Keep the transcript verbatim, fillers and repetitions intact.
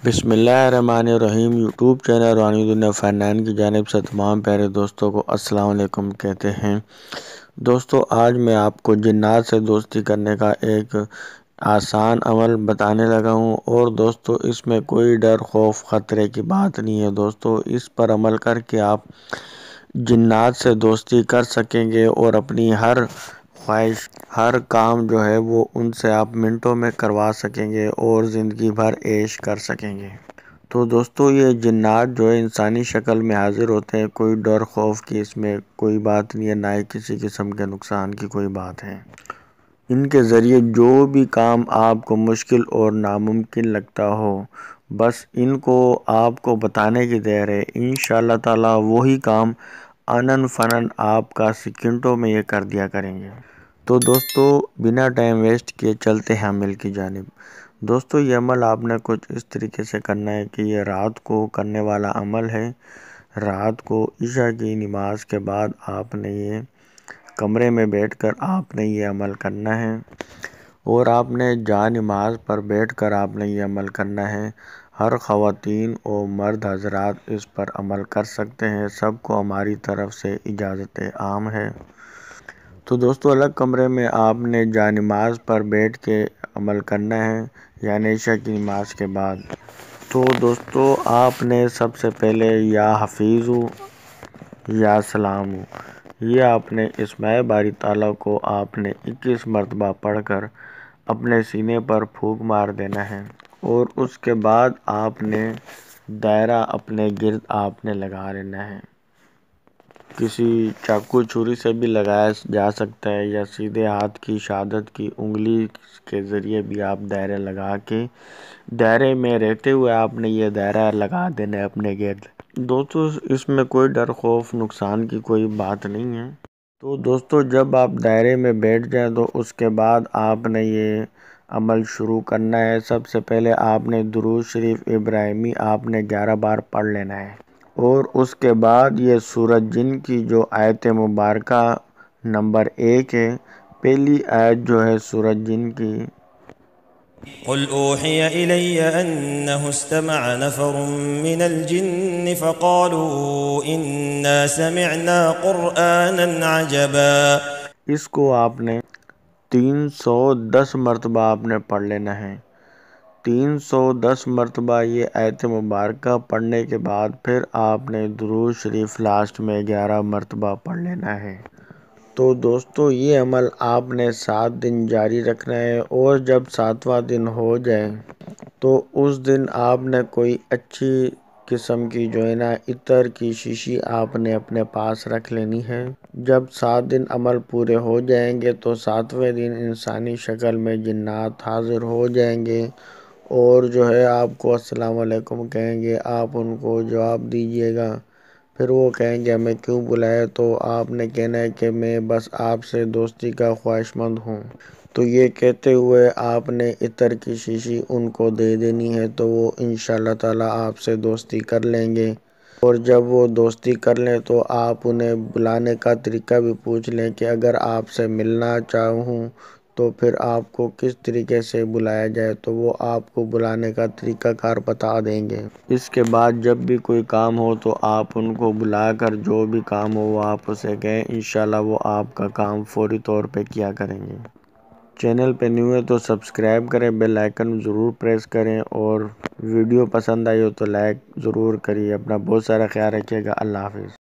بسم اللہ الرحمن الرحیم یوٹیوب چینل روحانی دنیا فنان کی جانب سے تمام پیارے دوستوں کو السلام علیکم کہتے ہیں۔ دوستو آج میں آپ کو جنات سے دوستی کرنے کا ایک آسان عمل بتانے لگا ہوں، اور دوستو اس میں کوئی ڈر خوف خطرے کی بات نہیں ہے۔ دوستو اس پر عمل کر کے آپ جنات سے دوستی کر سکیں گے اور اپنی ہر خواہش ہر کام جو ہے وہ ان سے آپ منٹوں میں کروا سکیں گے اور زندگی بھر عیش کر سکیں گے۔ تو دوستو یہ جنات جو ہے انسانی شکل میں حاضر ہوتے ہیں، کوئی ڈر خوف کی اس میں کوئی بات نہیں ہے، نہ ہی کسی قسم کے نقصان کی کوئی بات ہے۔ ان کے ذریعے جو بھی کام آپ کو مشکل اور ناممکن لگتا ہو، بس ان کو آپ کو بتانے کی دیر ہے، انشاءاللہ تعالی وہی کام انن فنن آپ کا سیکنڈوں میں یہ کر دیا کریں گے۔ تو دوستو بنا ٹائم ویسٹ کیے چلتے ہیں عمل کی جانب۔ دوستو یہ عمل آپ نے کچھ اس طریقے سے کرنا ہے کہ یہ رات کو کرنے والا عمل ہے۔ رات کو عشاء کی نماز کے بعد آپ نے یہ کمرے میں بیٹھ کر آپ نے یہ عمل کرنا ہے، اور آپ نے جا نماز پر بیٹھ کر آپ نے یہ عمل کرنا ہے۔ ہر خواتین اور مرد حضرات اس پر عمل کر سکتے ہیں، سب کو ہماری طرف سے اجازت عام ہے۔ تو دوستو الگ کمرے میں آپ نے جا نماز پر بیٹھ کے عمل کرنا ہے، یعنی عشاء کی نماز کے بعد۔ تو دوستو آپ نے سب سے پہلے یا حفیظو یا سلامو یہ آپ نے اسماء باری تعالیٰ کو آپ نے اکیس مرتبہ پڑھ کر اپنے سینے پر پھونک مار دینا ہے، اور اس کے بعد آپ نے دائرہ اپنے گرد آپ نے لگا لینا ہے۔ کسی چاقو چھری سے بھی لگایا جا سکتا ہے، یا سیدھے ہاتھ کی شہادت کی انگلی کے ذریعے بھی آپ دائرے لگا کے دائرے میں رہتے ہوئے آپ نے یہ دائرہ لگا دینا ہے اپنے گرد۔ دوستو اس میں کوئی ڈر خوف نقصان کی کوئی بات نہیں ہے۔ تو دوستو جب آپ دائرے میں بیٹھ جائیں تو اس کے بعد آپ نے یہ عمل شروع کرنا ہے۔ سب سے پہلے آپ نے درود شریف ابراہیمی آپ نے گیارہ بار پڑھ لینا ہے، اور اس کے بعد یہ سورۃ جن کی جو آیت مبارکہ نمبر ایک ہے، پہلی آیت جو ہے سورۃ جن کی، قل اوحی الی انہ استمع نفر من الجن فقالوا انا سمعنا قرآنا عجبا، اس کو آپ نے تین سو دس مرتبہ آپ نے پڑھ لینا ہے۔ تین سو دس مرتبہ یہ آیت مبارکہ پڑھنے کے بعد پھر آپ نے درود شریف لاسٹ میں گیارہ مرتبہ پڑھ لینا ہے۔ تو دوستو یہ عمل آپ نے سات دن جاری رکھنا ہے، اور جب ساتواں دن ہو جائے تو اس دن آپ نے کوئی اچھی قسم کی جو ہے نا عطر کی شیشی آپ نے اپنے پاس رکھ لینی ہے۔ جب سات دن عمل پورے ہو جائیں گے تو ساتویں دن انسانی شکل میں جنات حاضر ہو جائیں گے، اور جو ہے آپ کو السلام علیکم کہیں گے، آپ ان کو جواب دیجیے گا۔ پھر وہ کہیں گے ہمیں کیوں بلایا، تو آپ نے کہنا ہے کہ میں بس آپ سے دوستی کا خواہش مند ہوں۔ تو یہ کہتے ہوئے آپ نے عطر کی شیشی ان کو دے دینی ہے، تو وہ انشاءاللہ تعالی آپ سے دوستی کر لیں گے۔ اور جب وہ دوستی کر لیں تو آپ انہیں بلانے کا طریقہ بھی پوچھ لیں کہ اگر آپ سے ملنا چاہوں تو پھر آپ کو کس طریقے سے بلایا جائے، تو وہ آپ کو بلانے کا طریقہ کار بتا دیں گے۔ اس کے بعد جب بھی کوئی کام ہو تو آپ ان کو بلا کر جو بھی کام ہو وہ آپ اسے کہیں، انشاءاللہ وہ آپ کا کام فوری طور پہ کیا کریں گے۔ چینل پہ نیو ہے تو سبسکرائب کریں، بیل آئیکن ضرور پریس کریں، اور ویڈیو پسند آئی ہو تو لائک ضرور کریے۔ اپنا بہت سارا خیال رکھیے گا۔ اللہ حافظ۔